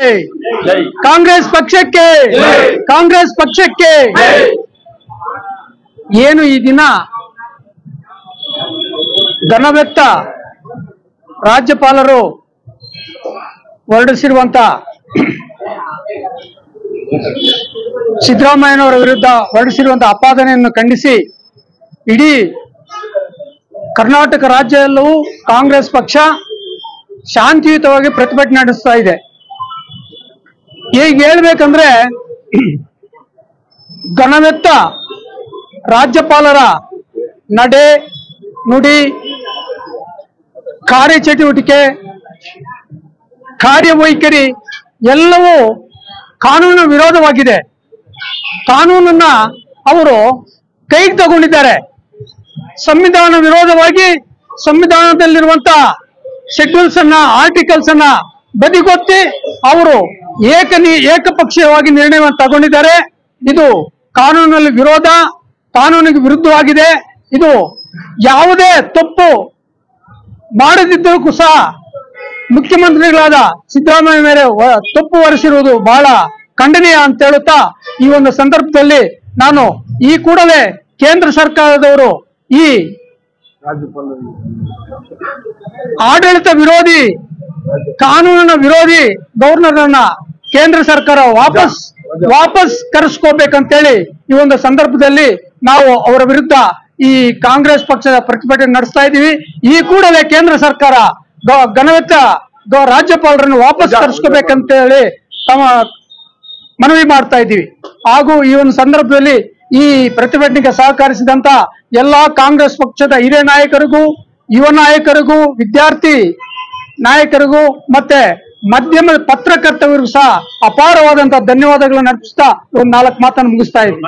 ಕಾಂಗ್ರೆಸ್ ಪಕ್ಷಕ್ಕೆ ಕಾಂಗ್ರೆಸ್ ಪಕ್ಷಕ್ಕೆ ಏನು ಈ ದಿನ ಘನವೆತ್ತ ರಾಜ್ಯಪಾಲರು ಹೊರಡಿಸಿರುವಂತ ಸಿದ್ದರಾಮಯ್ಯನವರ ವಿರುದ್ಧ ಹೊರಡಿಸಿರುವಂತಹ ಆಪಾದನೆಯನ್ನು ಖಂಡಿಸಿ ಇಡೀ ಕರ್ನಾಟಕ ರಾಜ್ಯದಲ್ಲೂ ಕಾಂಗ್ರೆಸ್ ಪಕ್ಷ ಶಾಂತಿಯುತವಾಗಿ ಪ್ರತಿಭಟನೆ ನಡೆಸ್ತಾ ಇದೆ. ಈಗ ಹೇಳ್ಬೇಕಂದ್ರೆ ಘನವೆತ್ತ ರಾಜ್ಯಪಾಲರ ನಡೆ ನುಡಿ ಕಾರ್ಯಚಟುವಟಿಕೆ ಕಾರ್ಯವೈಖರಿ ಎಲ್ಲವೂ ಕಾನೂನು ವಿರೋಧವಾಗಿದೆ. ಕಾನೂನನ್ನ ಅವರು ಕೈಗೆ ತಗೊಂಡಿದ್ದಾರೆ. ಸಂವಿಧಾನ ವಿರೋಧವಾಗಿ ಸಂವಿಧಾನದಲ್ಲಿರುವಂತಹ ಶೆಡ್ಯೂಲ್ಸ್ ಅನ್ನ ಆರ್ಟಿಕಲ್ಸ್ ಅನ್ನ ಬದಿಗೊತ್ತಿ ಅವರು ಏಕಪಕ್ಷೀಯವಾಗಿ ನಿರ್ಣಯವನ್ನು ತಗೊಂಡಿದ್ದಾರೆ. ಇದು ಕಾನೂನಲ್ಲಿ ವಿರೋಧ, ಕಾನೂನಿಗೆ ವಿರುದ್ಧವಾಗಿದೆ. ಇದು ಯಾವುದೇ ತಪ್ಪು ಮಾಡದಿದ್ದಕ್ಕೂ ಸಹ ಮುಖ್ಯಮಂತ್ರಿಗಳಾದ ಸಿದ್ದರಾಮಯ್ಯ ಮೇಲೆ ತಪ್ಪು ಹೊರಿಸಿರುವುದು ಬಹಳ ಖಂಡನೀಯ ಅಂತ ಹೇಳುತ್ತಾ ಈ ಒಂದು ಸಂದರ್ಭದಲ್ಲಿ ನಾನು ಈ ಕೂಡಲೇ ಕೇಂದ್ರ ಸರ್ಕಾರದವರು ಈ ಆಡಳಿತ ವಿರೋಧಿ ಕಾನೂನಿನ ವಿರೋಧಿ ಗವರ್ನರ್ ಅನ್ನ ಕೇಂದ್ರ ಸರ್ಕಾರ ವಾಪಸ್ ಕರೆಸ್ಕೋಬೇಕಂತೇಳಿ ಈ ಒಂದು ಸಂದರ್ಭದಲ್ಲಿ ನಾವು ಅವರ ವಿರುದ್ಧ ಈ ಕಾಂಗ್ರೆಸ್ ಪಕ್ಷದ ಪ್ರತಿಭಟನೆ ನಡೆಸ್ತಾ ಇದ್ದೀವಿ. ಈ ಕೂಡಲೇ ಕೇಂದ್ರ ಸರ್ಕಾರ ಘನವೆತ್ತ ರಾಜ್ಯಪಾಲರನ್ನು ವಾಪಸ್ ಕರೆಸ್ಕೋಬೇಕಂತ ಹೇಳಿ ತಮ್ಮ ಮನವಿ ಮಾಡ್ತಾ ಇದ್ದೀವಿ. ಹಾಗೂ ಈ ಒಂದು ಸಂದರ್ಭದಲ್ಲಿ ಈ ಪ್ರತಿಭಟನೆಗೆ ಸಹಕರಿಸಿದಂತ ಎಲ್ಲಾ ಕಾಂಗ್ರೆಸ್ ಪಕ್ಷದ ಹಿರಿಯ ನಾಯಕರಿಗೂ, ಯುವ ನಾಯಕರಿಗೂ, ವಿದ್ಯಾರ್ಥಿ ನಾಯಕರಿಗೂ ಮತ್ತೆ ಮಾಧ್ಯಮದ ಪತ್ರಕರ್ತರಿಗೂ ಸಹ ಅಪಾರವಾದಂತಹ ಧನ್ಯವಾದಗಳನ್ನು ಅರ್ಪಿಸ್ತಾ ಒಂದು 4 ಮಾತನ್ನು ಮುಗಿಸ್ತಾ ಇದ್ದೀನಿ.